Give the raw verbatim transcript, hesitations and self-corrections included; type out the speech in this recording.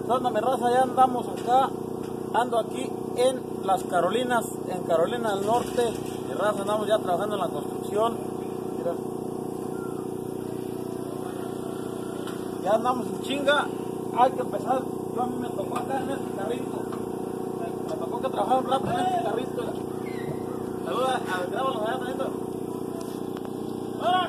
¿Qué onda, mi raza? Ya andamos acá, ando aquí en las Carolinas, en Carolina del Norte. Mi raza, andamos ya trabajando en la construcción. Mira. Ya andamos en chinga, hay que empezar. Yo a mí me tocó acá en este carrito. Me, me tocó que trabajar un rato en este carrito. Saluda, a grábalo allá, manito. ¡Hola!